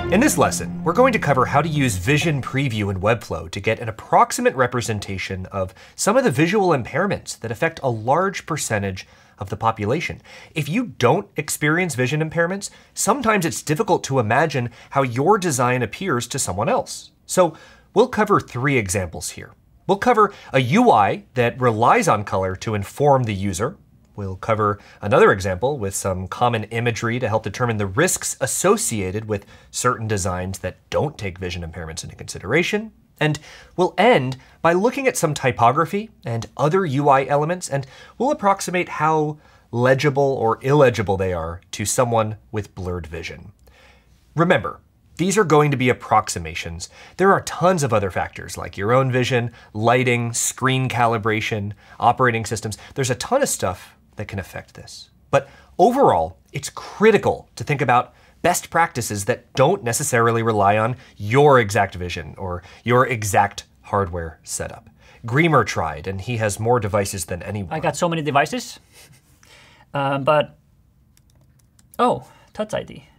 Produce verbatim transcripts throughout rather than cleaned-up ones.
In this lesson, we're going to cover how to use Vision Preview in Webflow to get an approximate representation of some of the visual impairments that affect a large percentage of the population. If you don't experience vision impairments, sometimes it's difficult to imagine how your design appears to someone else. So we'll cover three examples here. We'll cover a U I that relies on color to inform the user. We'll cover another example with some common imagery to help determine the risks associated with certain designs that don't take vision impairments into consideration. And we'll end by looking at some typography and other U I elements, and we'll approximate how legible or illegible they are to someone with blurred vision. Remember, these are going to be approximations. There are tons of other factors like your own vision, lighting, screen calibration, operating systems. There's a ton of stuff that can affect this. But overall, it's critical to think about best practices that don't necessarily rely on your exact vision or your exact hardware setup. Greamer tried, and he has more devices than anyone. I got so many devices, um, but, oh, Touch I D.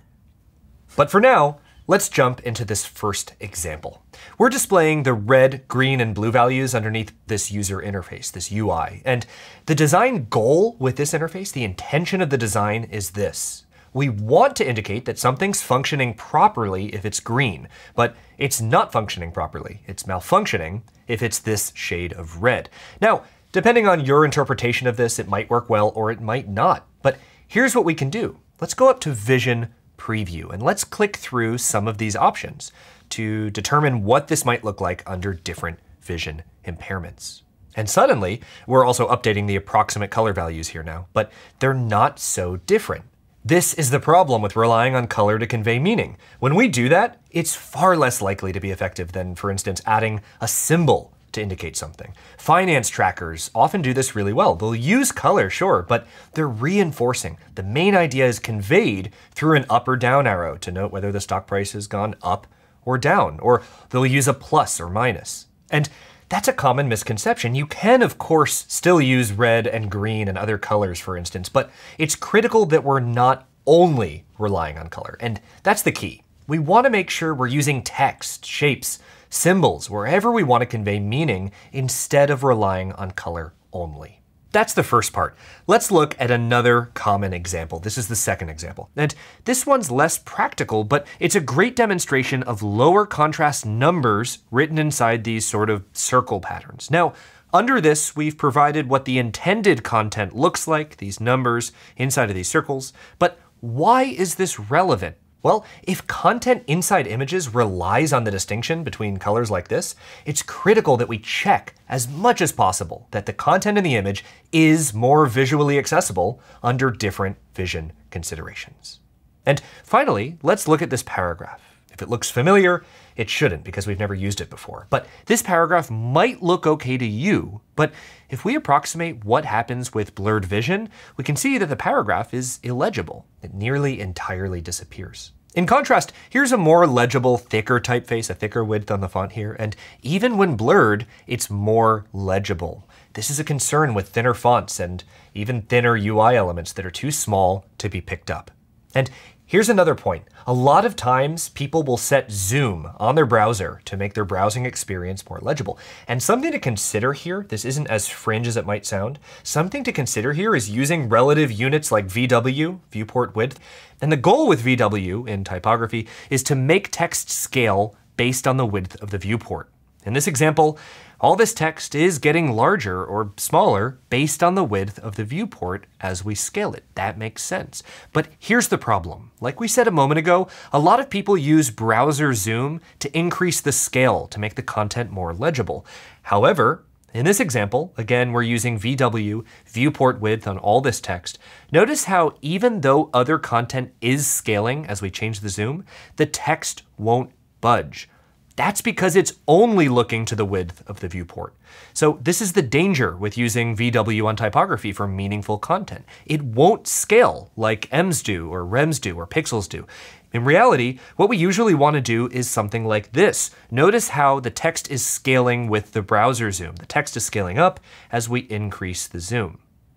But for now, let's jump into this first example. We're displaying the red, green, and blue values underneath this user interface, this U I. And the design goal with this interface, the intention of the design is this. We want to indicate that something's functioning properly if it's green, but it's not functioning properly. It's malfunctioning if it's this shade of red. Now, depending on your interpretation of this, it might work well or it might not. But here's what we can do. Let's go up to Vision Preview, and let's click through some of these options to determine what this might look like under different vision impairments. And suddenly, we're also updating the approximate color values here now, but they're not so different. This is the problem with relying on color to convey meaning. When we do that, it's far less likely to be effective than, for instance, adding a symbol to indicate something. Finance trackers often do this really well. They'll use color, sure, but they're reinforcing. The main idea is conveyed through an up or down arrow to note whether the stock price has gone up or down, or they'll use a plus or minus. And that's a common misconception. You can, of course, still use red and green and other colors, for instance, but it's critical that we're not only relying on color, and that's the key. We want to make sure we're using text, shapes, symbols, wherever we want to convey meaning instead of relying on color only. That's the first part. Let's look at another common example. This is the second example. And this one's less practical, but it's a great demonstration of lower contrast numbers written inside these sort of circle patterns. Now, under this, we've provided what the intended content looks like, these numbers inside of these circles. But why is this relevant? Well, if content inside images relies on the distinction between colors like this, it's critical that we check as much as possible that the content in the image is more visually accessible under different vision considerations. And finally, let's look at this paragraph. If it looks familiar, it shouldn't because we've never used it before. But this paragraph might look okay to you, but if we approximate what happens with blurred vision, we can see that the paragraph is illegible. It nearly entirely disappears. In contrast, here's a more legible, thicker typeface, a thicker width on the font here, and even when blurred, it's more legible. This is a concern with thinner fonts and even thinner U I elements that are too small to be picked up. And here's another point. A lot of times people will set zoom on their browser to make their browsing experience more legible. And something to consider here, this isn't as fringe as it might sound, something to consider here is using relative units like V W, viewport width. And the goal with V W in typography is to make text scale based on the width of the viewport. In this example, all this text is getting larger or smaller based on the width of the viewport as we scale it. That makes sense. But here's the problem. Like we said a moment ago, a lot of people use browser zoom to increase the scale to make the content more legible. However, in this example, again, we're using V W, viewport width on all this text. Notice how even though other content is scaling as we change the zoom, the text won't budge. That's because it's only looking to the width of the viewport. So this is the danger with using V W on typography for meaningful content. It won't scale like Ems do or Rems do or Pixels do. In reality, what we usually want to do is something like this. Notice how the text is scaling with the browser zoom. The text is scaling up as we increase the zoom.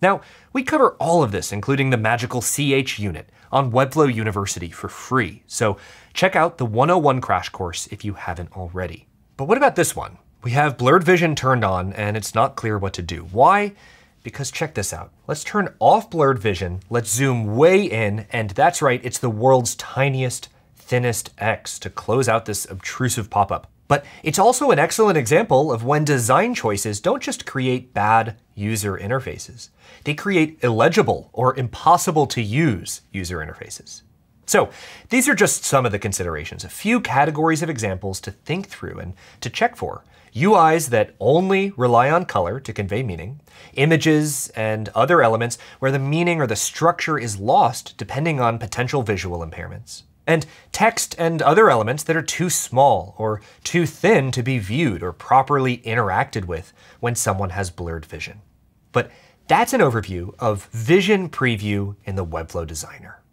Now, we cover all of this, including the magical C H unit, on Webflow University for free, so check out the one oh one crash course if you haven't already. But what about this one? We have blurred vision turned on, and it's not clear what to do. Why? Because check this out. Let's turn off blurred vision, let's zoom way in, and that's right, it's the world's tiniest, thinnest X to close out this obtrusive pop-up. But it's also an excellent example of when design choices don't just create bad user interfaces. They create illegible or impossible to use user interfaces. So these are just some of the considerations, a few categories of examples to think through and to check for. U Is that only rely on color to convey meaning, images and other elements where the meaning or the structure is lost depending on potential visual impairments, and text and other elements that are too small or too thin to be viewed or properly interacted with when someone has blurred vision. But that's an overview of Vision Preview in the Webflow Designer.